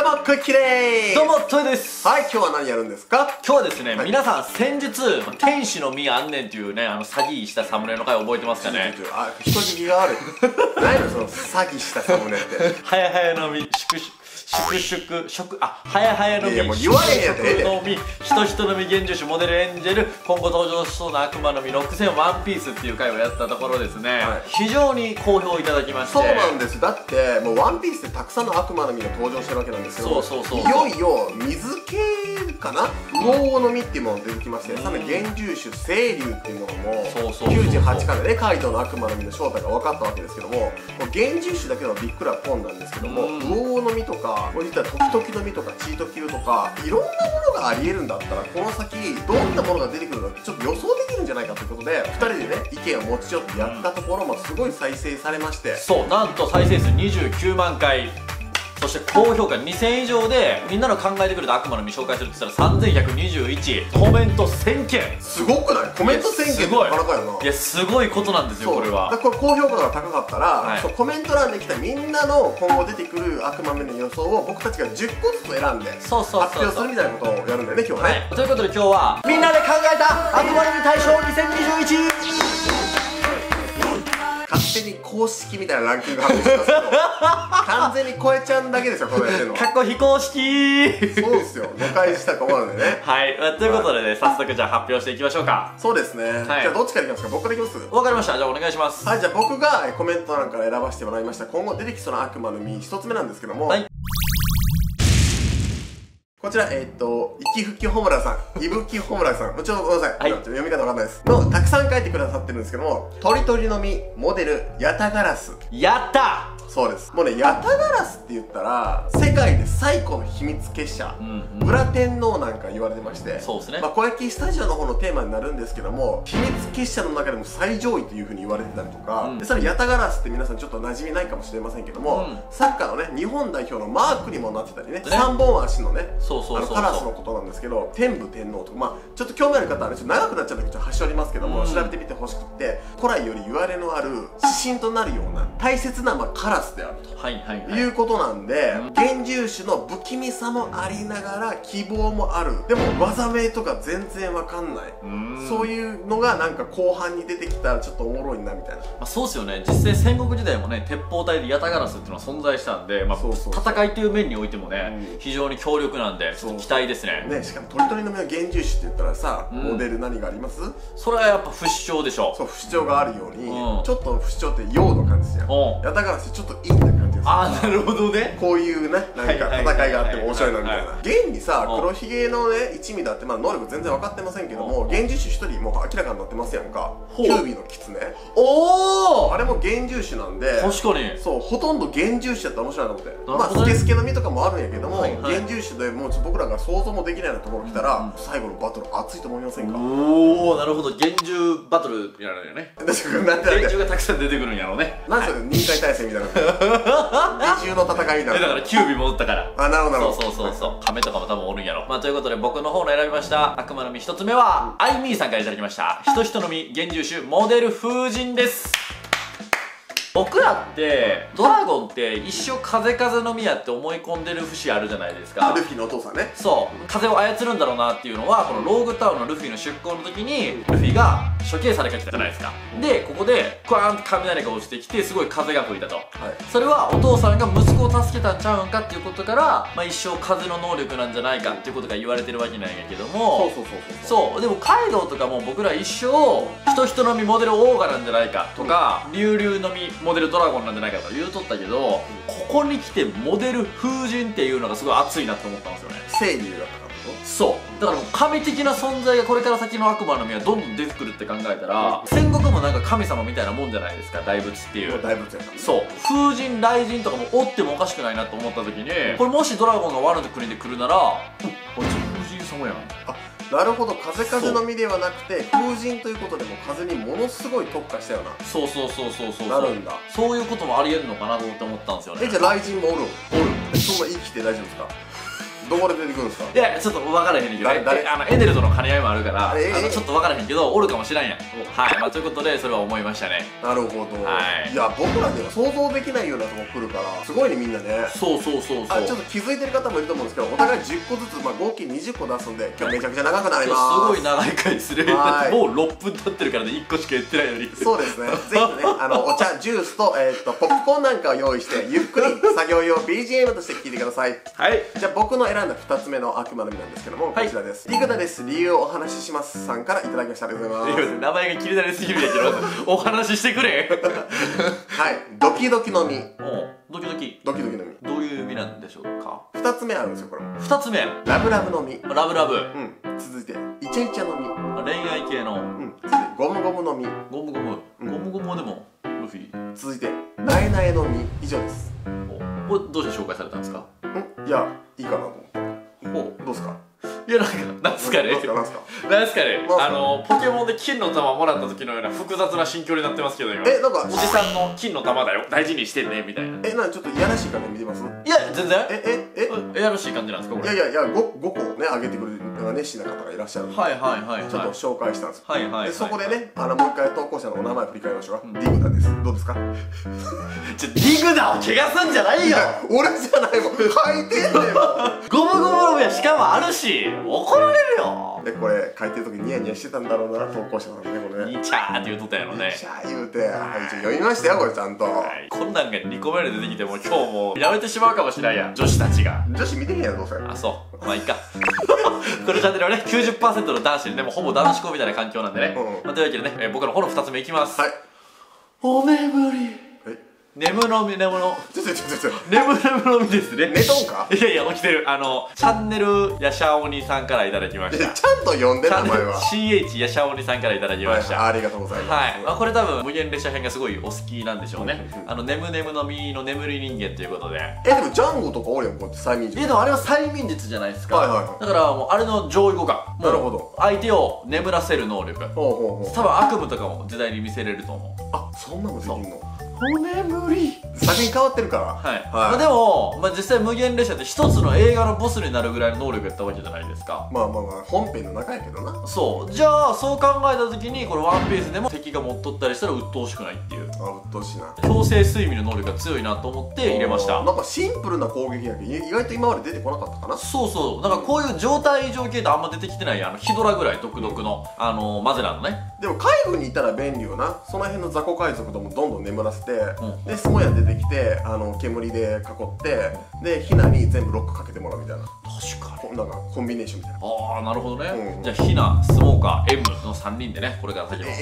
どうも、クッキーでーす。 どうも、トイです。 はい、今日は何やるんですか？ 今日はですね、皆さん先日、天使の実あんねんっていうね、詐欺したサムネの回覚えてますかね？ 人聞きが悪い。何やのその詐欺したサムネって。 はやはやの実、はやはやの実、 いやもう言われへんやつええで。 の実、人の実現住所モデルエンジェル、今後登場しそうな悪魔の実6000ワンピースっていう回をやったところですね、非常に好評いただきまして。 そうなんです。だってもうワンピースでたくさんの悪魔の実が登場してるわけなんですけど、いよいよ水系かな、魚の実っていうものが出てきまして、さらに幻獣種清流っていうものも98巻でね、カイドウの悪魔の実の正体が分かったわけですけども、幻獣種だけではびっくらポンなんですけども、魚の実とかこれ実は時々の実とかチートキルとかいろんなものがありえるんだったら、この先どんなものが出てくるのかちょっと予想できるんじゃないかということで、2人でね意見を持ち寄ってやったところもすごい再生されまして、 そう、なんと再生数29万回、そして高評価2000以上で、みんなの考えてくれた悪魔の実紹介するって言ったら3121、コメント1000件。 すごくない？コメント1000件ってなかなかやな。 いや、すごいことなんですよ、これは。 これ高評価が高かったら、そうコメント欄で来たみんなの今後出てくる悪魔の実の予想を僕たちが10個ずつ選んで発表するみたいなことをやるんだよね、今日はね。 ということで今日はみんなで考えた悪魔の実大賞2021、 勝手に公式みたいなランキング発表してますけど完全に超えちゃうんだけですよ、これやってるのは。 かっこ非公式そうですよ、誤解したと思うのでね。 はい、ということでね、早速じゃあ発表していきましょうか。 そうですね。じゃあどっちからいきますか？僕からいきます？ わかりました。じゃあお願いします。 はい、じゃあ僕がコメント欄から選ばせてもらいました今後出てきそうな悪魔の実1つ目なんですけども、こちら、息吹きほむらさん、いぶきほむらさん、ちょっとごめんなさい、読み方わかんないですの、たくさん書いてくださってるんですけども、とりとりの実モデルヤタガラス。 やった！ そうです。もうね、ヤタガラスって言ったら世界で最古の秘密結社、ブラ天皇なんか言われてまして、 そうですね、 小焼スタジオの方のテーマになるんですけども、秘密結社の中でも最上位というふうに言われてたりとか、でそれヤタガラスって皆さんちょっと馴染みないかもしれませんけども、サッカーのね日本代表のマークにもなってたりね、3本足のねカラスのことなんですけど、天武天皇とか、ちょっと興味ある方はね、ちょっと長くなっちゃったけど端折りますけども、調べてみてほしくて、古来より言われのある指針となるような大切なカラスであるということなんで、幻獣種の不気味さもありながら希望もある、でも技名とか全然わかんない、そういうのがなんか後半に出てきたらちょっとおもろいなみたいな。 そうですよね。実際戦国時代もね、鉄砲隊でヤタガラスっていうのは存在したんで、戦いという面においてもね、非常に強力なんでちょっと期待ですね。 しかもとりとりの実の幻獣種って言ったらさ、モデル何があります？ それはやっぱ不死鳥でしょ。 そう、不死鳥があるように、ちょっと不死鳥って陽の感じですよ。ヤタガラスってちょっと陰な感じです。 ああ、なるほどね。 こういうね、なんか戦いがあっても面白いなみたいな。現にさ、黒ひげのね一味だって、能力全然分かってませんけども、幻獣種1人もう明らかになってますやんか。キュービーの狐、あれも幻獣種なんで、 確かにそう、ほとんど幻獣種やったら面白いなと思って。スケスケの実とかもあるんやけども、幻獣種でもう僕らが想像もできないようなところ来たら、最後のバトル熱いと思いませんか？ おお、なるほど。幻獣バトルやるよね。幻獣がたくさん出てくるんやろうね。 なんそれ任界大戦みたいな二重の戦いみたいな。 だからキュービー戻ったから。 あ、なるほどなるほど。 そう亀とかも多分おるんやろ。ということで僕の方の選びました悪魔の実1つ目はアイミーさんからいただきました、人の実幻獣種モデル風神です。僕らってドラゴンって一生風の実やって思い込んでる節あるじゃないですか。 ルフィのお父さんね。 そう風を操るんだろうなっていうのは、このローグタウンのルフィの出航の時にルフィが処刑されかけたじゃないですか。でここでクワーンと雷が落ちてきてすごい風が吹いたと、それはお父さんが息子を助けたんちゃうんかっていうことから、一生風の能力なんじゃないかっていうことが言われてるわけなんやけども、そうでもカイドウとかも僕ら一生人の実モデルオーガなんじゃないかとか、竜の実モデルドラゴンなんじゃないかとか言うとったけど、ここに来てモデル風神っていうのがすごい熱いなって思ったんですよね。 清流だったから。 そうだからもう神的な存在がこれから先の悪魔の実はどんどん出てくるって考えたら、戦国もなんか神様みたいなもんじゃないですか、大仏っていう。 大仏やから。 そう風神雷神とかもおってもおかしくないなと思った時に、これもしドラゴンがワノ国で来るなら、あいつ風神様やん。 なるほど、風の実ではなくて風神ということでも風にものすごい特化したような。 そうなるんだ。 そういうこともありえるのかなと思ったんですよね。 じゃあ雷神もおるそんな生きて大丈夫ですか？ どこで出てくるんですか？ いやちょっと分からへんねんけど、エネルとの兼ね合いもあるからちょっと分からへんけどおるかもしれんやん。はい、まあということでそれは思いましたね。 なるほど。いや僕らでは想像できないようなとこ来るからすごいねみんなね。 そうそうそうそう。 ちょっと気づいてる方もいると思うんですけど、お互い10個ずつ合計20個出すんで今日めちゃくちゃ長くなります。 すごい長い回する。だってもう6分経ってるからね、1個しか言ってないのに。 そうですね。ぜひねお茶ジュースとポップコーンなんかを用意してゆっくり作業用 BGM として聴いてください。はい。じゃあ僕の選んだ2つ目の悪魔の実なんですけども、こちらです。リグダです。理由をお話ししますさんからいただきました。ありがとうございます。 名前が切り慣れすぎるんやけどお話ししてくれ。 はい。ドキドキの実。 ドキドキ。 ドキドキの実。 どういう実なんでしょうか。 2つ目あるんですよこれ。 2つ目。 ラブラブの実。 ラブラブ。 続いてイチャイチャの実。 恋愛系の。 続いてゴムゴムの実。 ゴムゴム。ゴムゴムはでもルフィ。 続いてナエナエの実。以上です。 これどうして紹介されたんですか？ いやいいかなと思って。どうですか？ いやなんすかね、なんすかね、ポケモンで金の玉もらった時のような複雑な心境になってますけど今。 なんかおじさんの金の玉だよ、大事にしてねみたいな。 ちょっといやらしい感じ見てます？ いや全然。いやらしい感じなんですかこれ？ いや5個ねあげてくれる熱心な方がいらっしゃるので、はいはいはい、ちょっと紹介したんですよ。はいはい。そこでねもう一回投稿者のお名前振り返りましょう。ディグダです。どうですか？ディグダを怪我すんじゃないよ。 俺じゃないもん、書いてんねんもん。 ゴムゴムの上しかもあるし怒られるよ。 でこれ書いてる時ニヤニヤしてたんだろうな投稿者さんね。これねニチャーって言うとったやろね。 ニチャー言うて、はい一応読みましたよこれちゃんと。 こんなんが2個目で出てきても今日もうやめてしまうかもしれないやん女子たちが。 女子見てへんやろどうせ。 あそうまあいいか。このチャンネルはね 90% の男子でもほぼ男子校みたいな環境なんでね。というわけでね僕のこの2つ目いきます。はい。お眠り。眠のみ眠の眠のみですね。 寝とんか？ いやいや起きてる。チャンネルやしゃおにさんからいただきました。 ちゃんと読んで名前は CH やしゃおにさんからいただきました。 ありがとうございます。 はい、これ多分無限列車編がすごいお好きなんでしょうね。眠眠のみの眠り人間ということで。 でもジャンゴとかおるやんこうやって催眠術。 でもあれは催眠術じゃないですか。だからもうあれの上位互換。なるほど。相手を眠らせる能力。多分悪夢とかも時代に見せれると思う。 あ、そんなのできんの？ お眠り。 作品変わってるから。 はい。でも実際無限列車って一つの映画のボスになるぐらいの能力やったわけじゃないですか。 まあ本編の中やけどな。 そうじゃあそう考えた時にこれワンピースでも敵が持っとったりしたら鬱陶しくないっていう。 あ、鬱陶しいな。 強制睡眠の能力が強いなと思って入れました。 なんかシンプルな攻撃やけど意外と今まで出てこなかったかな。 そうそう。なんかこういう状態異常系ってあんま出てきてないヒドラぐらい独特のマゼランのね。 でも海軍にいたら便利よな。その辺の雑魚海賊ともどんどん眠らせて、でスモヤン出てきて煙で囲ってでヒナに全部ロックかけてもらうみたいな。 確かになんかコンビネーションみたいな。 ああなるほどね。じゃあヒナスモーカー M の3人でねこれから先の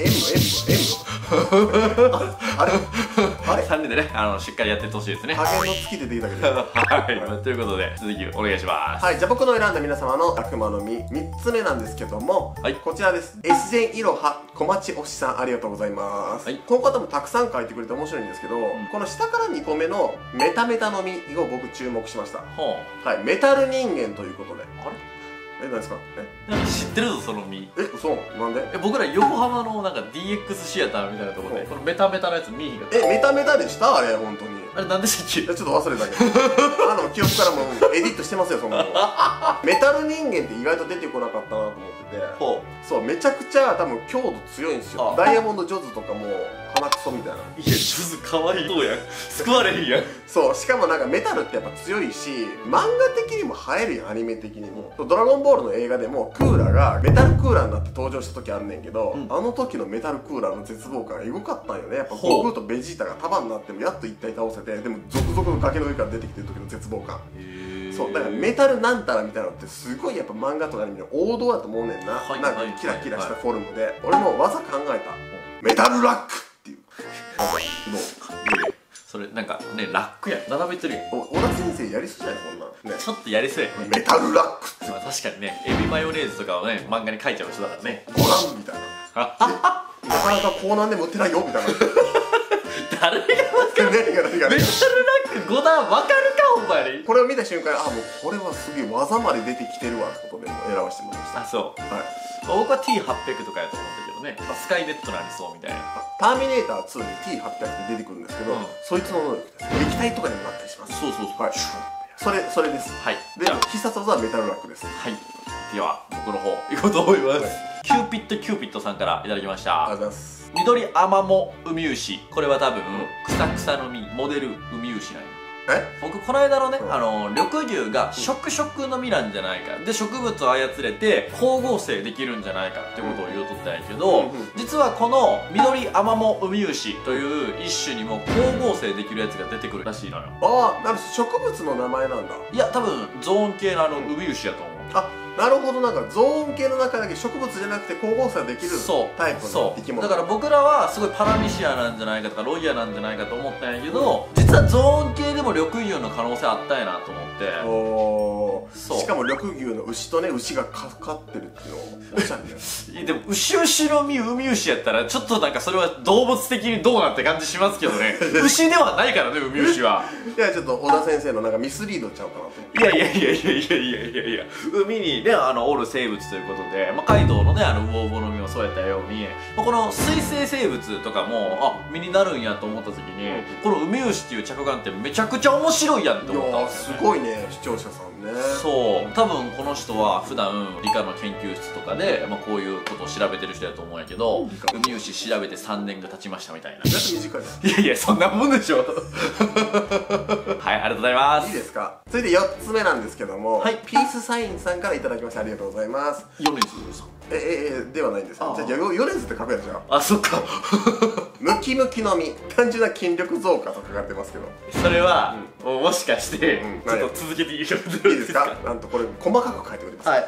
M あれ 3人でねしっかりやってってほしいですね。 影の月で出てきたけど。 はいということで続きお願いします。 はい、じゃあ僕の選んだ皆様の悪魔の実3つ目なんですけども、こちらです。S ジェンイロハ小町推しさんありがとうございます。この方もたくさん書いてくれて面白いんですけど、この下から2個目のメタメタの実を僕注目しました。はい、メタル人間ということで。あれ何ですか？ 知ってるぞその実。 嘘？なんで？ 僕ら横浜のなんか DX シアターみたいなところでこのメタメタのやつ見えへんかった。 メタメタでしたあれ本当に。 あれ何でしたっけ？ ちょっと忘れたけど記憶からもエディットしてますよそんなの。メタル人間って意外と出てこなかったなと思ってて、そうめちゃくちゃ多分強度強いんですよ。ダイヤモンドジョズとかも鼻くそみたいな。いやジョズかわいそうやん。救われへんやん。 そうしかもなんかメタルってやっぱ強いし漫画的にも映えるやん。アニメ的にもドラゴンボールの映画でもクーラがメタルクーラーになって登場した時あんねんけど、あの時のメタルクーラーの絶望感がエゴかったんよね。やっぱ悟空とベジータが束になってもやっと一体倒せて、でも続々の崖の上から出てきてる時の絶望感。そうだからメタルなんたらみたいなのってすごいやっぱ漫画とかアニメの王道だと思うねんな。なんかキラキラしたフォルムで俺も技考えた。メタルラックっていう。どう？ それなんかねラックや並べてるやん。 小田先生やりそうじゃないこんなんね。 ちょっとやりそうやね。 メタルラックって。 確かにねエビマヨネーズとかをね漫画に書いちゃう人だからね。 ご覧みたいな。なかなかコーナーでも売ってないよみたいな。 誰が分かる？メタルラック5段分かるかお前に。 これを見た瞬間もうこれはすげえ技まで出てきてるわってことで選ばせてもらいました。 あそう。はい。僕は T800 とかやと思ったけどね。スカイネットのありそうみたいな。 ターミネーター2に T800 って出てくるんですけど、そいつの能力です。液体とかにもなったりします。 そうそうそう。はい。 それです。 はい。 で必殺技はメタルラックです。 はい。では僕の方行こうと思います。キューピッドさんからいただきました。 ありがとうございます。 緑アマモウミウシ、これは多分草の実モデルウミウシなんよ。僕この間のね、緑牛が食の実なんじゃないかで、植物を操れて光合成できるんじゃないかってことを言うとったんやけど、実はこの緑アマモウミウシという一種にも光合成できるやつが出てくるらしいのよ。 ああ、なるほど、植物の名前なんだ。 いや多分ゾーン系のウミウシやと思う。 あ、なるほど。なんかゾーン系の中だけ植物じゃなくて光合成できるタイプの生き物。 だから僕らはすごいパラミシアなんじゃないかとかロイヤなんじゃないかと思ったんやけど、実はゾーン系でも緑牛の可能性あったんやなと思って。 おー、しかも緑牛の牛とね、牛がかかってるっていうのをおっしゃるんだよ。 でも牛の実ウミウシやったらちょっとなんかそれは動物的にどうなって感じしますけどね。牛ではないからね、ウミウシは。 いや、ちょっと小田先生のなんかミスリードちゃうかなと。 いや海にねおる生物ということで、カイドウのねウオウボの実もそうやったように、この水生生物とかも実になるんやと思った時に、このウミウシっていう着眼ってめちゃくちゃ面白いやんって思ったんですよね。 すごいね、視聴者さんね。 そう、多分この人は普段理科の研究室とかで、こういうことを調べてる人やと思うんやけど、ウミウシ調べて3年が経ちましたみたいな。 短いいやそんなもんでしょ。はい、ありがとうございます。 いいですか。続いて4つ目なんですけども、 はい、 ピースサインさんからいただきましてありがとうございます。 米津さんではないんですよ。じゃあ米津って書くやつじゃん。 あ、そっか。 ムキムキの実、単純な筋力増加と書かれてますけど、 それはもしかしてちょっと続けていいですか。 なんとこれ細かく書いております。 はい、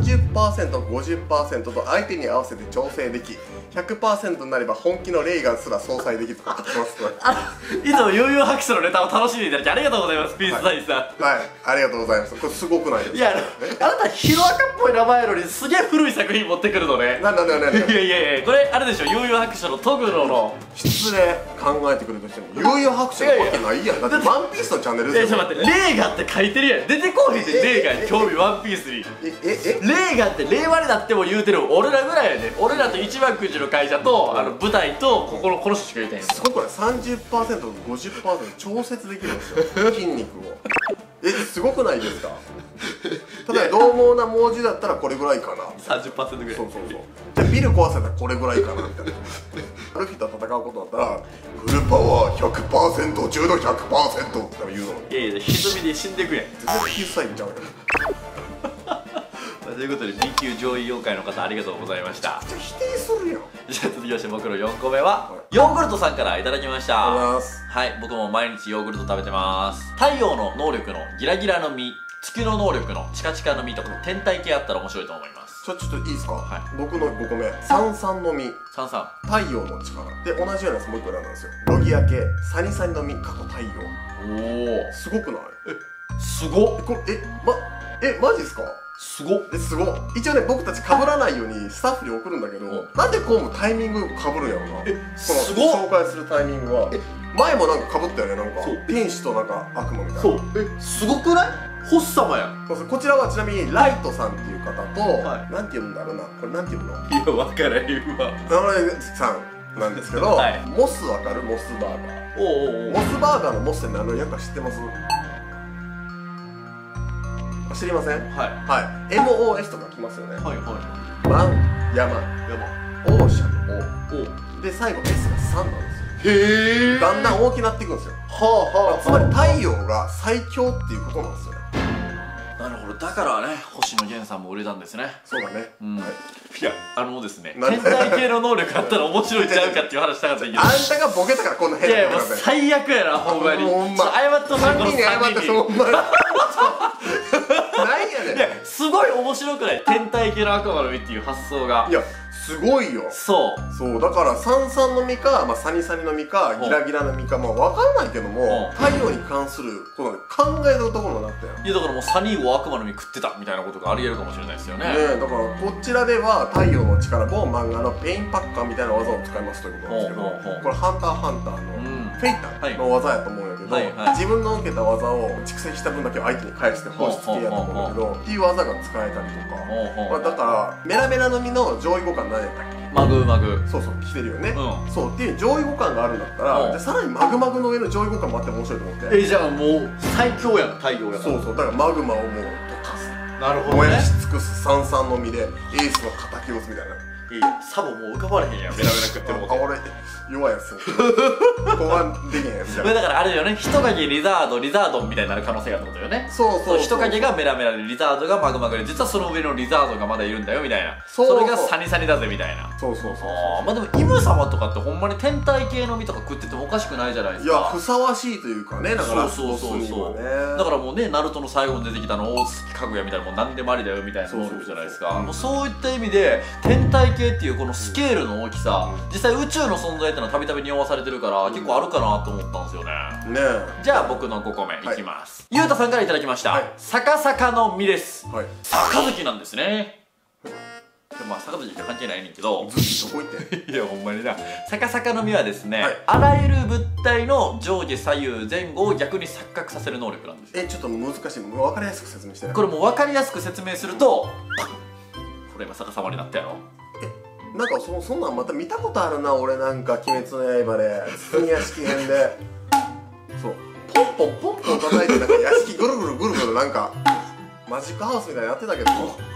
30%、50% と相手に合わせて調整でき、100% になれば本気のレーガンすら相殺できると書いてます。 いつも悠々白書のネタを楽しんでいただきありがとうございます、ピースサインさん。 はい、ありがとうございます。これすごくないですか。 いや、あなたヒロアカっぽい名前やのにすげえ古い作品持ってくるのね。 なんいやこれあれでしょ、悠々白書のトグロの失礼考えてくるとしても悠々白書のわけないやん。だってワンピースのチャンネルですよ。 ちょっと待って、レーガンって書いてるやん。出てこうへんで、レーガンに興味、ワンピースに。レーガンって令和になっても言うてる俺らぐらいやで。俺らと一番くじの会社と舞台とこの人しか言うてへん。 すごくない？ 30% と 50% 調節できるんですよ、筋肉を。すごくないですか。例えば獰猛な猛獣だったらこれぐらいかな、 30% ぐらい。 そうじゃあビル壊せたらこれぐらいかなみたいな。ルフィと戦うことだったらフルパワー 100%、 重度 100% って言うの。 いや歪みで死んでくやん。 全然9歳ちゃうよ。 ということで B 級上位妖怪の方ありがとうございました。 めっちゃ否定するやん。 じゃあ続きまして僕の4個目は、ヨーグルトさんからいただきました。はい、僕も毎日ヨーグルト食べてます。太陽の能力のギラギラの実、月の能力のチカチカの実とかの天体系あったら面白いと思います。 ちょっといいですか。はい、僕の5個目、サンサンの実、 サンサン太陽の力で、同じようなやつもう1個選んだんですよ。ロギア系サニサニの実、過去太陽。おお、すごくない？ すごっ。 これマジっすか？ すごっ。 すごっ。一応ね、僕たち被らないようにスタッフに送るんだけど、なんでこうもタイミングよく被るんやろな。 すごっ。 紹介するタイミングは前もなんか被ったよね。なんか天使となんか悪魔みたいな。 そう、すごくない？ホッサマやん。 こちらはちなみにライトさんっていう方と、なんて言うんだろうな、これなんて言うの？ いや、分からへんわ。 さんなんですけど、モスわかる？モスバーガー。モスバーガーのモスって何の略か知ってます？知りません？はい。MOS とか来ますよね。マン、山、オーシャン、O。で、最後 S が3なんですよ。へえ。だんだん大きくなっていくんですよ。つまり太陽が最強っていうことなんですよね。 なるほど。だからね、星野源さんも売れたんですね。 そうだね。 いや、ですね、天体系の能力あったら面白いんちゃうかっていう話したかったけど、 あんたがボケたからこんな変な。 いや、もう最悪やな、ほんまに。謝ってほしい。 3人に謝って、ほんまに。何やねん。 いや、すごい面白くない？天体系の悪魔の実っていう発想が。 いや、すごいよ。そうだからサンサンの実か、サニサニの実か、ギラギラの実か、分かんないけども、太陽に関するこの考えるところになったよ。 いや、だからもうサニーを悪魔の実食ってたみたいなことがありえるかもしれないですよね。 だからこちらでは太陽の力も漫画のペインパッカーみたいな技を使いますということなんですけど、これハンターハンターのフェイタの技やと思うんやけど、自分の受けた技を蓄積した分だけ相手に返して放出系やと思うんだけど、っていう技が使えたりとか、だからメラメラの実の上位互換何やったっけ？ マグマグ。 そうそう、来てるよね。 うん。 そうっていう上位互換があるんだったら、じゃあさらにマグマグの上の上位互換もあって面白いと思って。 じゃあもう最強やん、太陽やから。 そうそう、だからマグマをもう溶かす。 なるほどね。 燃やし尽くす三々の実でエースの敵を打つみたいな。 サボもう浮かばれへんやん、ベラベラ食ってもうて。 俺弱いやつ後半できへんやつ。 だからあれよね、人影リザード、リザードンみたいになる可能性があるってことよね。 そうそう、 人影がメラメラでリザードがマグマグで、実はその上のリザードがまだいるんだよみたいな。それがサニサニだぜみたいな。 そうそうそう。 まあでもイム様とかってほんまに天体系の実とか食っててもおかしくないじゃないですか。 いや、ふさわしいというかね。だからそうだからもうね、ナルトの最後に出てきた大月かぐやみたいな、もう何でもありだよみたいな能力じゃないですか。もうそういった意味で天体系っていうこのスケールの大きさ、実際宇宙の存在ってのはたびたび匂わされてるから結構あるかなと思ったんですよね。じゃあ僕の5個目いきます。ゆうたさんからいただきました。逆さかの実です。杯なんですね。まあ杯と関係ないねんけど、 ずっとどこ行っていやほんまにな。逆さかの実はですね、あらゆる物体の上下左右前後を逆に錯覚させる能力なんですよ。 ちょっと難しい。分かりやすく説明してね。 これもう分かりやすく説明すると、これ今逆さまになったやろ。 なんかそんなんまた見たことあるな。俺なんか鬼滅の刃で包み屋敷編でそうポンポンポンポン叩いてなんか屋敷ぐるぐるぐるぐるなんかマジックハウスみたいなやってたけど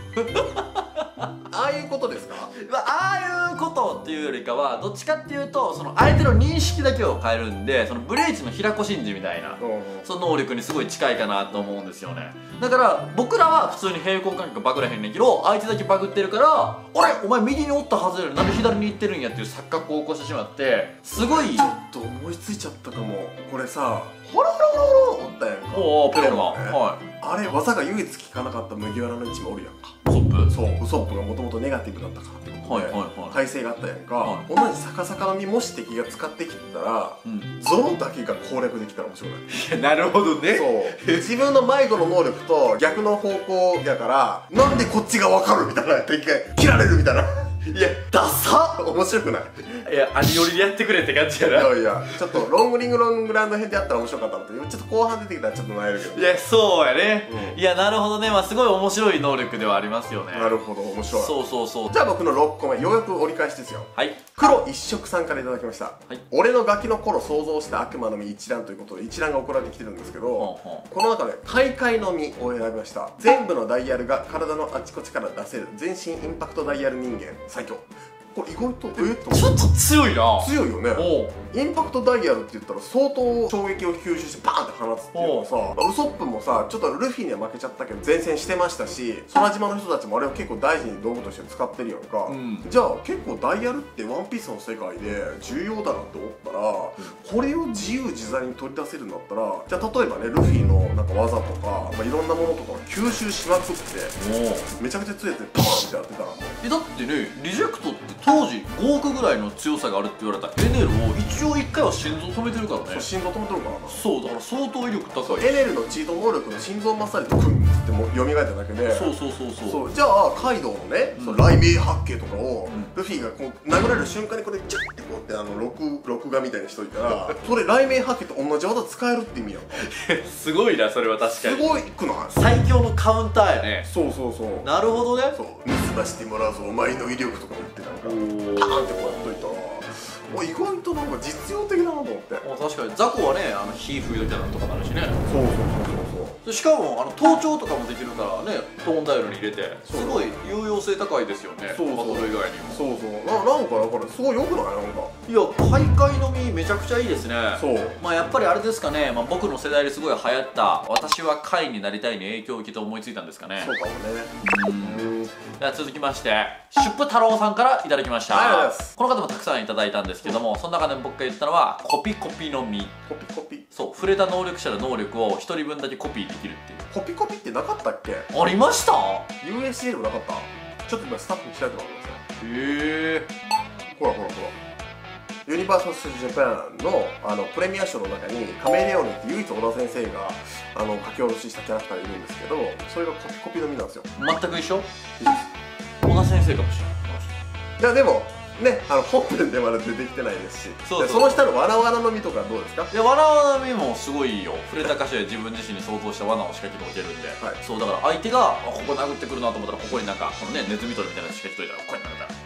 ああいうことですか？ ああいうことっていうよりかはどっちかっていうと、その相手の認識だけを変えるんで、そのブレイチの平子真司みたいなその能力にすごい近いかなと思うんですよね。だから僕らは普通に平行感覚バグらへんねんけど、相手だけバグってるから、あれお前右におったはずやのになんで左に行ってるんやっていう錯覚を起こしてしまって、すごいちょっと思いついちゃったかも。これさ、ホロホロホロホロおったやんか。 おおペロロが、 あれ技が唯一効かなかった麦わらの一味おるやんか。 ウソップ。 そう、ウソップがもともとネガティブだったからってことで耐性があったやんか。同じ逆さかの実もし敵が使ってきたらゾロだけが攻略できたら面白い。 なるほどね。 そう自分の迷子の能力と逆の方向やからなんでこっちが分かるみたいな、敵が切られるみたいな。 いやダサ面白くない？ いやアニ寄りでやってくれって感じやな。 いやいや、ちょっとロングリングロングランド編でやったら面白かったのと、ちょっと後半出てきたらちょっと悩るけど。 いやそうやね、いやなるほどね。まあすごい面白い能力ではありますよね。 なるほど、面白い。 そうじゃあ僕の6個目、ようやく折り返しですよ。黒一色さんからいただきました。俺のガキの頃想像した悪魔の実一覧ということで一覧が送られてきてるんですけど、この中で大会の実を選びました。全部のダイヤルが体のあちこちから出せる全身インパクトダイヤル人間最強。これ意外とちょっと強いな。 強いよね。インパクトダイヤルって言ったら相当衝撃を吸収してバーンって放つっていうのはさ、ウソップもさちょっとルフィには負けちゃったけど前線してましたし、空島の人たちもあれを結構大事に道具として使ってるやんか。じゃあ結構ダイヤルってワンピースの世界で重要だなって思ったら、これを自由自在に取り出せるんだったら、じゃあ例えばねルフィのなんか技とか、いろんなものとかを吸収しまくってめちゃくちゃ強いやつでパーンってやってたら、 だってねリジェクトって当時5億ぐらいの強さがあるって言われたエネルを一応1回は心臓止めてるからね。 心臓止めてるからな。 そうだから相当威力高い。 エネルのチート能力の心臓マッサージとクンっても蘇っただけで、そうじゃあカイドウのね雷鳴八景とかをルフィがこう殴られる瞬間にこれチュッてこうって録画みたいにしといたらそれ雷鳴八景と同じ技使えるって意味やんか。 すごいなそれは確かに。 すごいくない？ 最強のカウンターやね。 そうなるほどね。 そう盗ましてもらうぞお前の威力とか言ってなんかパーンってこうやっといたら意外となんか実用的だなと思って。 確かにザコはね火吹いときゃなんとかなるしね。 そうしかも盗聴とかもできるからね、トーンダイヤルに入れてすごい有用性高いですよね。バトル以外にもなんかだからすごい良くない？なんかいや開会の実めちゃくちゃいいですね。まあやっぱりあれですかね、僕の世代ですごい流行った私は会になりたいに影響を受けて思いついたんですかね。 そうかもね。 では続きましてシュップ太郎さんからいただきました。この方もたくさんいただいたんですけども、その中で僕が言ったのはコピコピの実。 コピそう、触れた能力者の能力を1人分だけコピーできるっていう。 コピってなかったっけ？ ありました？ USJ もなかった？ちょっと今スタッフに調べてもらってください。 へえ。 ほらユニバーサル・スタジオ・ジャパンのプレミア賞の中にカメレオンって唯一小田先生が書き下ろししたキャラクターがいるんですけど、それがコピの実なんですよ。 全く一緒？小田先生かもしれない。 いやでもね、本編でまだ出てきてないですし、その下のわなわなの実とかどうですか？ いや、わなわなの実もすごいよ。触れた箇所で自分自身に想像した罠を仕掛けておけるんで、そうだから相手がここ殴ってくるなと思ったらここになんかこのねネズミ捕りみたいなの仕掛けといたらここに投げたら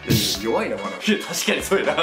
弱いなまだ。 いや確かにそうやな。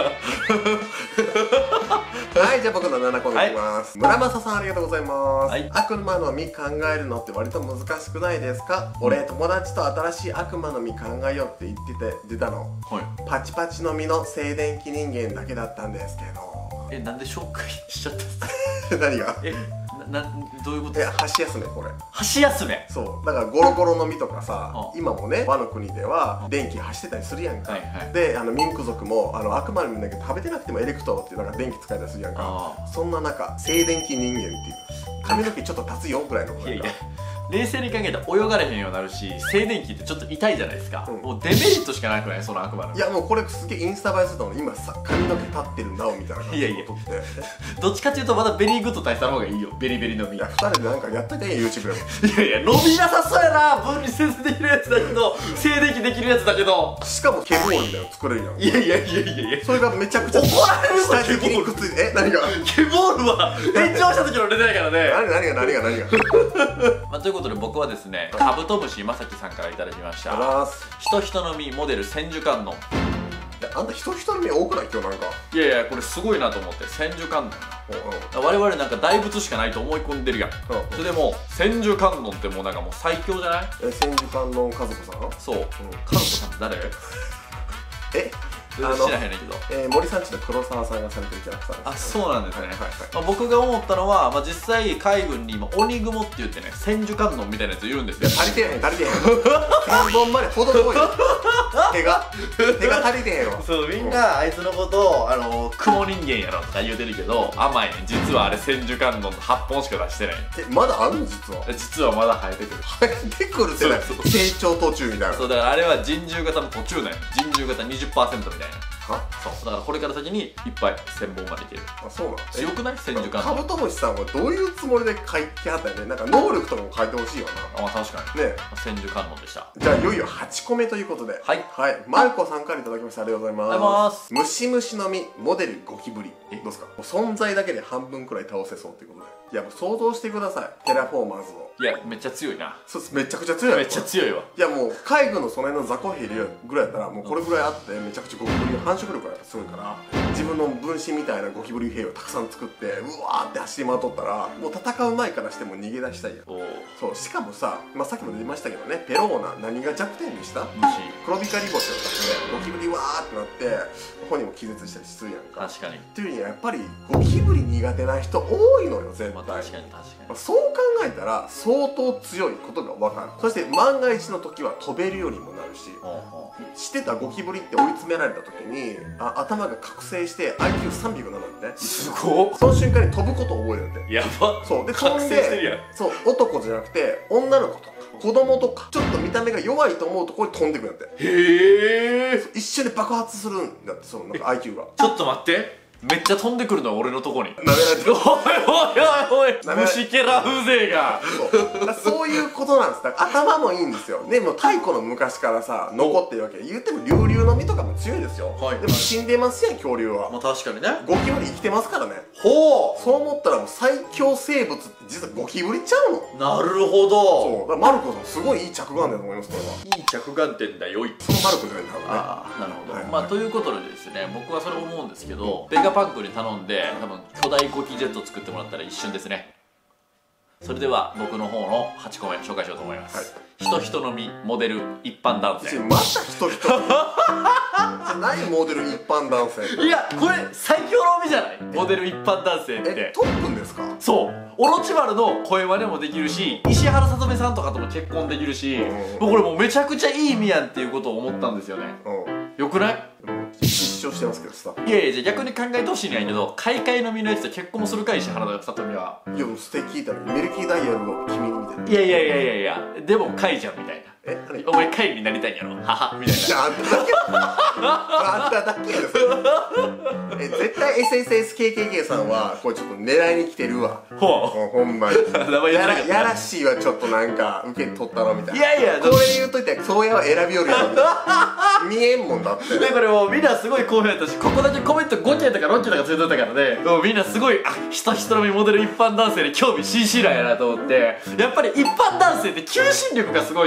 はい、じゃあ僕の7個目いきます。村正さんありがとうございます。悪魔の実考えるのって割と難しくないですか？俺友達と新しい悪魔の実考えようって言ってて出たの。パチパチの実の静電気人間だけだったんですけど。 なんで紹介しちゃったんですか？ 何が？ どういうこと？ 箸休めこれ。 箸休め。 そうだからゴロゴロの実とかさ、今もね和の国では電気走ってたりするやんか。でミンク族も悪魔の実だけ食べてなくてもエレクトロっていうなんか電気使えたりするやんか。そんな中静電気人間っていう髪の毛ちょっと立つよぐらいの。いやいや冷静に考えたら泳がれへんようになるし静電気ってちょっと痛いじゃないですか。もうデメリットしかなくないその悪魔の。 いやもうこれすげえインスタ映えするの今さ髪の毛立ってるなおみたいな感じで撮って。 どっちかっていうとまだベリーグッド大佐の方がいいよ。ベリベリの実。 いや2人でなんかやっといてんや YouTube でも。 いやいや伸びなさそうやな。分離せずできるやつだけど静電気できるやつだけどしかも毛ボールみたいなの作れるやん。 いやいやいやいやいやそれがめちゃくちゃ怒られるぞ。 下敷きにくっついて。何が？ 毛ボールは炎上した時の出ないからね。 何がまあということで僕はですねカブトムシまさきさんからいただきました。人の実モデル千手観音。 あんた人の実多くない今日なんか。 いやいやこれすごいなと思って千手観音。我々なんか大仏しかないと思い込んでるやん。それでも千手観音ってもうなんかもう最強じゃない？ 千手観音和子さん。 そう。和子さんって誰？知らへんねんけど森さんちの黒沢さんがされてるキャラクターです。 あ、そうなんですね。僕が思ったのは実際海軍に今鬼雲って言ってね千手観音みたいなやついるんですよ。 足りてへん千本までほど遠いよ。手が足りてへんよ。 そうみんなあいつのことを雲人間やろとか言うてるけど甘いね。実はあれ千手観音の8本しか出してない。 まだあんの？実はまだ生えてくる。 生えてくるって成長途中みたいな。 そうだからあれは人獣型の途中なんよ。人獣型 20% みたいな。そうだからこれから先にいっぱい1000本までいける。 あ、そうなの？ 強くない？千手観音。 カブトムシさんはどういうつもりで書いてはったんやね。なんか能力とかも書いてほしいよな。 あ、確かにね。千手観音でした。 じゃあいよいよ8個目ということで、はいマルコさんからいただきました。ありがとうございます。ムシムシの実モデルゴキブリ。どうですか？存在だけで半分くらい倒せそうということで。いやもう想像してください。テラフォーマーズを。 いやめっちゃ強いな。 そうです。めちゃくちゃ強い。 めっちゃ強いわ。 いやもう海軍のその辺の雑魚兵ぐらいやったらもうこれぐらいあってめちゃくちゃゴキブリの繁殖力がすごいから自分の分身みたいなゴキブリ兵をたくさん作ってうわーって走り回っとったらもう戦う前からしても逃げ出したいやん。そうしかもさ、さっきも言いましたけどねペローナ何が弱点でした？黒光り星を出してゴキブリわーってなって本人も気絶したりするやんか。 確かに。 っていうにはやっぱりゴキブリ苦手な人多いのよ絶対。 確かに。 そう考えたら相当強いことが分かる。そして万が一の時は飛べるようにもなるし、してたゴキブリって追い詰められた時に頭が覚醒して IQ300 なのって。 すごっ。 その瞬間に飛ぶことを覚えるんで。 やば。 そうで覚醒してるやん。 そう男じゃなくて女の子とか子供とかちょっと見た目が弱いと思うところに飛んでくるんだって。 へえ。 一瞬で爆発するんだってそのなんか IQ が。 ちょっと待って。めっちゃ飛んでくるのは俺のとこに。 なめられてる。 おい虫けら風情が。 そういうことなんです。だから頭もいいんですよ。でも太古の昔からさ残ってるわけ。言っても竜々の実とかも強いですよ。でも死んでますやん恐竜は。 確かにね。 ゴキブリ生きてますからね。 ほう。 そう思ったらもう最強生物って実はゴキブリちゃうの。なるほど。 そうだからマルコさんすごいいい着眼点だと思います。これはいい着眼点だよ。 そのマルコじゃないんだろうね。 なるほど。ということでですね僕はそれ思うんですけどベガパンクに頼んで多分巨大ゴキジェットを作ってもらったら一瞬ですね。それでは僕の方の8個目紹介しようと思います。人の実モデル一般男性。 また人じゃないモデル一般男性。 いやこれ最強の実じゃない？モデル一般男性って。 トップンですか？そう。 オロチマルの声真似もできるし石原さとみさんとかとも結婚できるしもうこれもうめちゃくちゃいい実やんっていうことを思ったんですよね。よくない？ 失笑してますけどさ。 いやいやじゃあ逆に考えてほしいんやけど買い替えの実のやつで結婚もするかい石原さとみは。 いやもう素敵だね。ミルキーダイヤルを君に見てる。 いやでも貝じゃんみたいな。お前貝になりたいんやろははみたいな。 いやあんただけあんただけやろ。絶対 SSSKKK さんはこれちょっと狙いに来てるわ。ほんまにやらしいはちょっとなんか受け取ったのみたいな。いやこれ言うといたらそうやは選びよるやろ。見えんもんだって。 でこれもうみんなすごい興奮やったしここだけコメント5件とか6件とかついてたからねもうみんなすごい人の実モデル一般男性に興味津々なんやなと思ってやっぱり一般男性って求心力がすごいと思うのよ。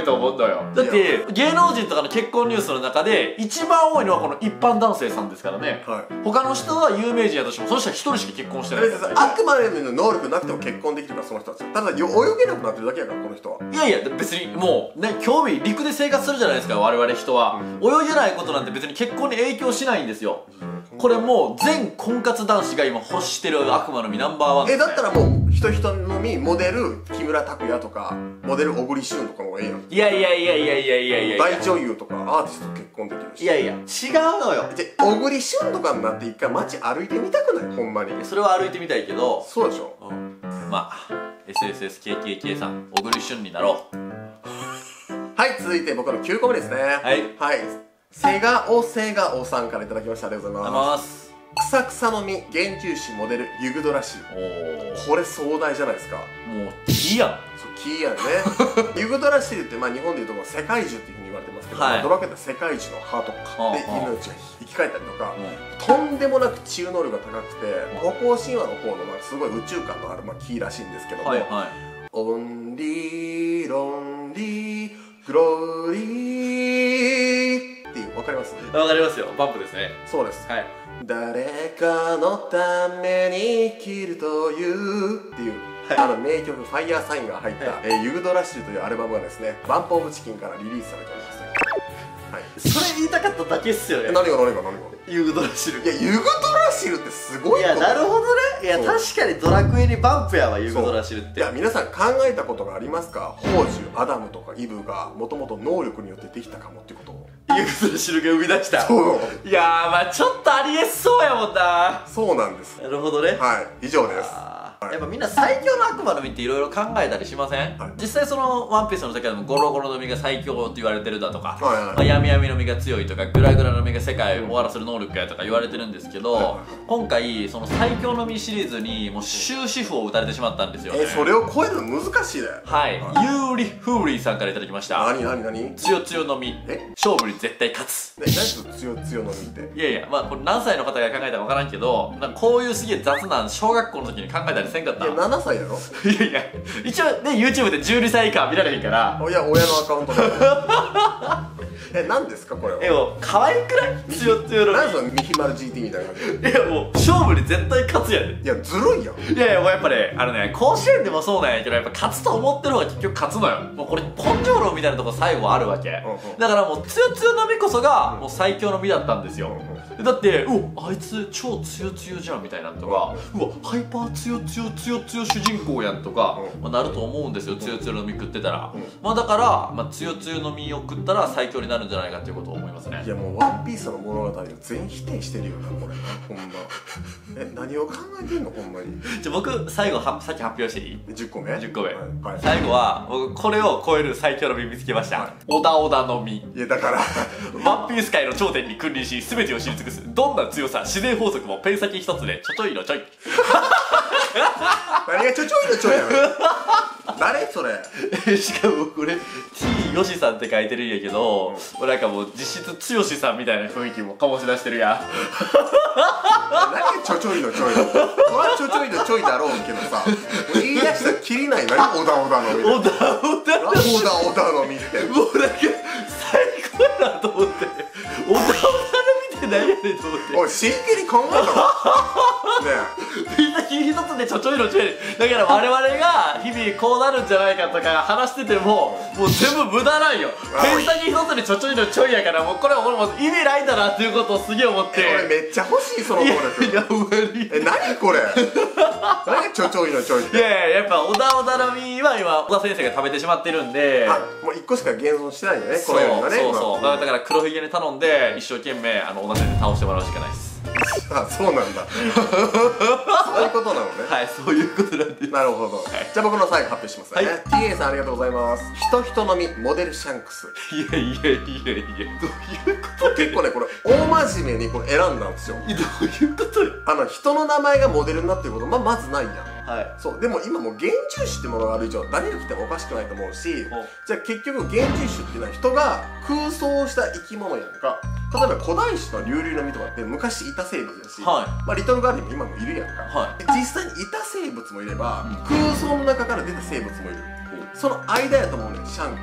よ。だって芸能人とかの結婚ニュースの中で一番多いのはこの一般男性さんですからね。他の人は有名人やとしてもその人は一人しか結婚してない。 あくまでの能力なくても結婚できるからその人たち。ただ泳げなくなってるだけやからこの人は。 いやいや別にもうね、興味陸で生活するじゃないですか我々人は。泳げないことなんて別に結婚に影響しないんですよ。これもう全婚活男子が今欲してる悪魔の実ナンバーワンですね。 だったらもう人の実モデル木村拓哉とかモデル小栗旬とかもええやん。 いやいやいやいやいやいやいや、 大女優とかアーティストと結婚できるし。 いやいや違うのよ。 小栗旬とかになって一回街歩いてみたくない？ほんまに。 それは歩いてみたいけど。 そうでしょ。 まあ SSSKKK さん小栗旬になろう。 はい、続いて僕の9個目ですね。はいセガオさんからいただきました。ありがとうございます。草草の実原虫種モデルユグドラ種。これ壮大じゃないですか。もう木やん。 そう木やんね。ユグドラ種って日本でいうと世界樹っていうふうに言われてますけど、ドラクエって世界樹の葉とかで命が生き返ったりとか、とんでもなく治癒能力が高くて、北欧神話の方のすごい宇宙感のある木らしいんですけども、オンリーロンリーグローリーっていう、わかります？ わかりますよ。バンプですね。 そうです。誰かのために生きるというっていう名曲「ファイヤーサイン」が入った「ユグドラッシュ」というアルバムがですね、バンプオブチキンからリリースされておりますね。 それ言いたかっただけっすよね。 何がユグドラシル。 いやユグドラシルってすごいこと。 いやなるほどね。いや確かにドラクエにバンプやわユグドラシルって。 いや皆さん考えたことがありますか？宝珠アダムとかイブがもともと能力によってできたかもっていうことをユグドラシルが生み出した。いやーまあちょっとありえそうやもんな。 そうなんです。 なるほどね。 以上です。 やっぱみんな最強の悪魔の実っていろいろ考えたりしません？実際そのワンピースの世界でもゴロゴロの実が最強って言われてるだとか、闇闇の実が強いとか、グラグラの実が世界を終わらせる能力やとか言われてるんですけど、今回その最強の実シリーズにもう終止符を打たれてしまったんですよね。 それを超えるの難しいね。 ユーリ・フーリーさんからいただきました。 何つよつよの実、勝負に絶対勝つ。 何とつよつよの実って。 いやいや、まあこれ何歳の方が考えたか分からんけど、なんかこういうすげえ雑な小学校の時に考えたりせんかった？ いや7歳やろ。 いやいや一応ね YouTube で12歳以下は見られへんから。 いや親のアカウントで何ですかこれは。 もう可愛くない？つよつよの実。 何そのミヒマル GT みたいな感じ。 いやもう勝負に絶対勝つやで。 いやずるいやん。 いやいやもうやっぱね甲子園でもそうなんやけど、やっぱ勝つと思ってる方が結局勝つのよ。もうこれ根性論みたいなとこ最後あるわけ。だからもうつよつよの実こそがもう最強の実だったんですよ。だってあいつ超つよつよじゃんみたいなとか、ハイパーつよつよつよつよ主人公やんとかなると思うんですよ。つよつよの実食ってたら。まあだからつよつよの実を食ったら最強になるんじゃないかっていうことを思いますね。 いやもうワンピースの物語を全否定してるよなこれ。ほんま何を考えてんのほんまに。 じゃあ僕最後さっき発表していい ？10個目 10個目。最後は僕これを超える最強の実見つけました。オダオダの実。 いやだからワンピース界の頂点に君臨し全てを知り尽くす。どんな強さ自然法則もペン先一つでちょちょいのちょい。 何がちょちょいのちょいやろ。誰それ。 しかもこれ T よしさんって書いてるんやけど、なんかもう実質つよしさんみたいな雰囲気も醸し出してるやん。 何がちょちょいのちょい。それはちょちょいのちょいだろうけどさ、言い出したらキリない。何オダオダの実。 オダオダの実って。 もうなんか最高やなと思って。オダオダの実って何やねんと思って。 おい真剣に考えたの。ねみんな一つでちょちょいのちょい。だから我々が日々こうなるんじゃないかとか話しててももう全部無駄なんよ。ペン先一つでちょちょいのちょいやから、もうこれ俺も意味ないんだなっていうことをすげえ思って。 俺めっちゃ欲しいその能力。 いや無理。 何これ。何ちょちょいのちょいって。 いやいややっぱオダオダの実は今小田先生が食べてしまってるんで、 もう1個しか現存してないよねこのようなね。 そうだから黒ひげに頼んで一生懸命小田先生倒してもらうしかないです。 そうなんだ。そういうことなのね。 はい、そういうことなんで。 なるほど。じゃあ僕の最後発表しますね。TA さんありがとうございます。人の実モデルシャンクス。 いやどういうこと？ 結構ねこれ大真面目にこれ選んだんですよ。 どういうことよ。 人の名前がモデルになってることまずないやん。そうでも今もう原虫種ってものがある以上誰が来てもおかしくないと思うし、じゃあ結局原虫種っていうのは人が空想した生き物やんか。例えば古代種のリュウリュウの実とかって昔いた生物だし、リトルガーデンも今もいるやんか。実際にいた生物もいれば空想の中から出た生物もいる。その間やと思うねんシャンクスって。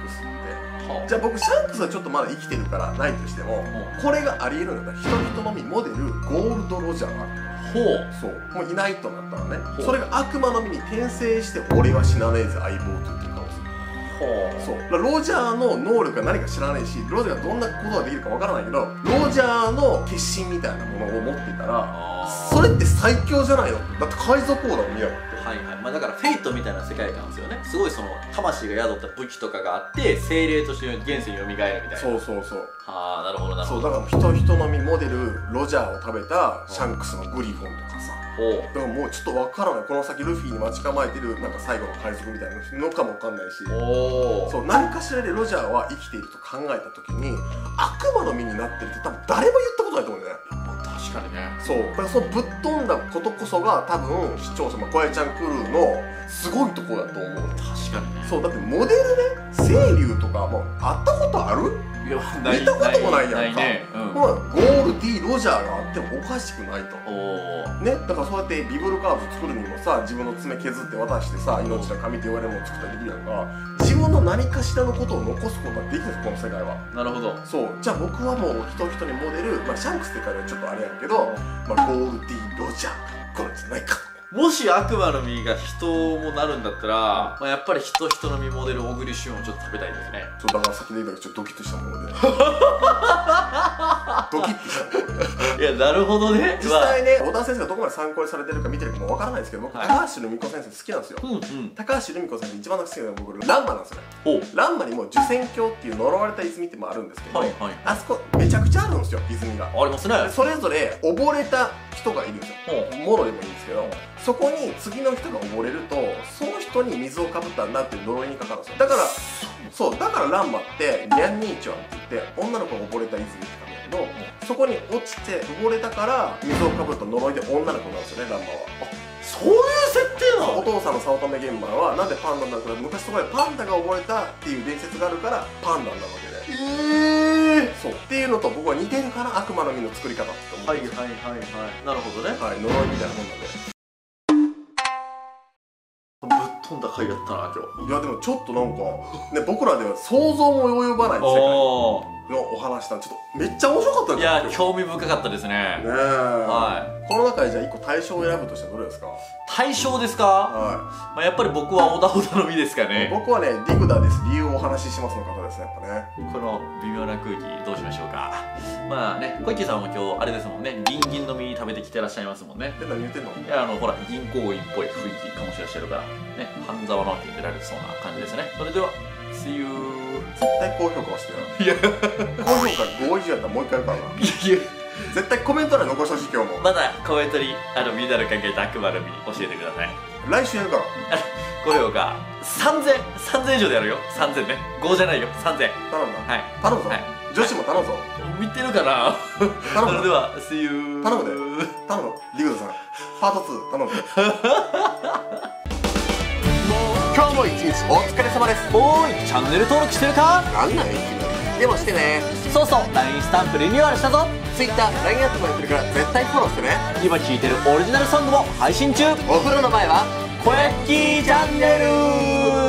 じゃあ僕シャンクスはちょっとまだ生きてるからないとしても、これがありえるんだったら人々のみモデルゴールド・ロジャーがある。そうもういないとなったらね、それが悪魔の実に転生して俺は死なねえぜ相棒と言ってる可能性。そうロジャーの能力が何か知らないし、ロジャーがどんなことができるかわからないけど、ロジャーの決心みたいなものを持っていたらそれって最強じゃないの。だって海賊王だもん、ミヤって。 はいはい、まあだからフェイトみたいな世界観ですよね。すごいその魂が宿った武器とかがあって精霊として現世に蘇るみたいな。 そうそうそう。 はあ、なるほどなるほど。 そうだから人のみモデルロジャーを食べたシャンクスのグリフォンとかさ、だからもうちょっとわからない、この先ルフィに待ち構えてるなんか最後の海賊みたいなのかもわかんないし、そう何かしらでロジャーは生きていると考えた時に悪魔の実になってるって多分誰も言ったことないと思うんだよね。 確かにね。 そうだからそのぶっ飛んだことこそが多分視聴者、小屋ちゃんクルーのすごいところだと思う。 確かにね。 そうだってモデルね、青龍とかもう会ったことある？ いや、 見たこともないやんか。 ね、 ゴール D ロジャーがあってもおかしくないと。ね、だからそうやってビブルカード作るにもさ、自分の爪削って渡してさ、命の紙って言われるもの作ったりできるやんか。自分の何かしらのことを残すことはできるんです、この世界は。 なるほど。 そう、じゃあ僕はもう人にモデル、シャンクスって書いてはちょっとあれやんけど、ゴール D ロジャーこれじゃないか。 もし悪魔の実が人もなるんだったら、やっぱり人の実モデル小栗旬をちょっと食べたいですね。 そうだから先で言うたらちょっとドキッとしたものでドキッとしたもので。 いや、なるほどね。 実際ね、小田先生がどこまで参考にされてるか見てるかもわからないですけど、僕、高橋留美子先生好きなんですよ。高橋留美子先生一番好きなのは僕ランマなんですよね。ランマにも受仙峡っていう呪われた泉ってもあるんですけど、あそこめちゃくちゃあるんですよ、泉が。 ありますね。 それぞれ溺れた人がいるんですよ。もろでもいいんですけど、そこに次の人が溺れるとその人に水をかぶったんだっていう呪いにかかるんですよ。だからランマってニャンニーチュアンって言って女の子が溺れた泉って言ったんだけど、そこに落ちて溺れたから水をかぶった呪いで女の子なんですよね、ランマは。 そういう設定なの？ お父さんの早乙女玄馬はなんでパンダになるか、昔そこでパンダが溺れたっていう伝説があるからパンダになるわけで。そうっていうのと僕は似てるかな、悪魔の実の作り方って思って。 なるほどね。 はい、呪いみたいなもんなんで。 ぶっ飛んだ回やったな今日。 いやでもちょっとなんかね、僕らでは想像も及ばない世界のお話したんで、ちょっとめっちゃ面白かったです。 いや、興味深かったですね。 この中でじゃあ1個対象を選ぶとしたらどれですか？ 対象ですか？やっぱり僕は小田の実ですかね。 僕はね、ディグダーです。理由をお話ししますの方ですね、やっぱね。 この微妙な空気どうしましょうか。まあね、小池さんも今日あれですもんね、銀の実食べてきてらっしゃいますもんね。 何言ってんの？ いや、ほら銀行員っぽい雰囲気醸し出してるからね、半沢直樹に出られそうな感じですね。それでは See you。 絶対高評価はしてよ。いや、高評価5以上やったらもう一回やるからな。絶対コメント欄に残してほしい。今日もまだコメントにみんなの考えた悪魔の実教えてください。 来週やるから。 高評価3000以上でやるよ。3000ね、5じゃないよ、3000。 頼んだ。 はい、 頼むぞ。女子も頼むぞ。 見てるかな。 頼む。 それでは See you。 頼むで。頼む。ディグダさんパート2頼むで。今日も一日お疲れ様です。 おーい、チャンネル登録してるか？ なんなんいきなり。でもしてね。 そうそう、LINE スタンプリニューアルしたぞ。 Twitter、LINE アットもやってるから絶対フォローしてね。 今聴いてるオリジナルソングも配信中。 お風呂の前は小焼きチャンネル。